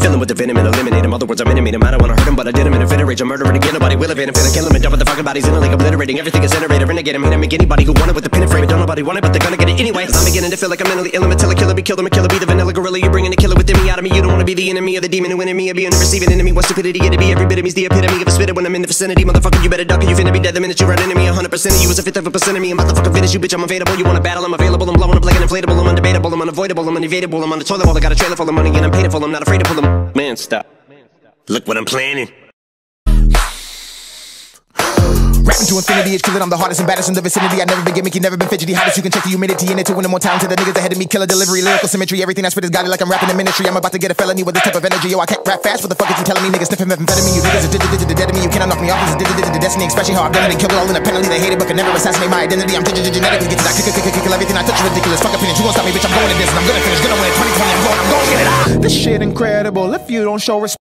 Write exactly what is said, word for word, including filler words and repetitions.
Fill him with the venom and eliminate him. Other words, I'm intimate him. I don't wanna hurt him, but I did him in a fit of rage. I'm murdering again, nobody will evade him. Finna kill him and dump the fucking bodies in a lake, obliterating everything incinerator. Renegade him, hit him, make anybody who want it with the pin and frame it. Don't nobody want it, but they're gonna get it anyway. Cause I'm beginning to feel like I'm mentally ill. I'm a killer, be killed, I'm a killer, be the vanilla gorilla. You're bringing the killer within me out of me. You don't wanna be the enemy of the demon who in me. Or being the receiving enemy. What stupidity it'd be. Every bit of me's the epitome of a spitter when I'm in the vicinity. Motherfucker, you better duck or you finna be dead the minute you run into me. A hundred percent of you is a fifth of a percent of me. I'm about to fucking finish you, bitch. I'm available. You wanna battle? I'm available. I'm blowing up like an inflatable. I'm undebatable. I'm unavoidable. I'm unevadable. I'm on the toilet bowl. I got a trailer full of money and I'm paid for. I'm not afraid to pull them. Man, stop. Look what I'm planning. Rapping to infinity, it's true that I'm the hardest and baddest in the vicinity. I've never been gimmicky, never been fidgety. Hottest, you can check the humidity in it to win more talented. The niggas ahead of me, killer delivery, lyrical symmetry. Everything I spit is godly like I'm rapping in ministry. I'm about to get a felony with this type of energy. Yo, I can't rap fast. What the fuck is you telling me? Niggas sniffing methamphetamine. You niggas are digit dead to me. You cannot knock me off. This is digit the destiny. Especially how I've done it and killed it all independently. They hate it but can never assassinate my identity. I'm digit genetically. Get to that kick, kick, kick, kick, everything I touch is ridiculous. Fuck opinions. You won't stop me, bitch. I'm going to this and I'm gonna finish. Gonna win it. twenty twenty. I'm going. I'm going to get it out. This shit incredible. If you don't show respect.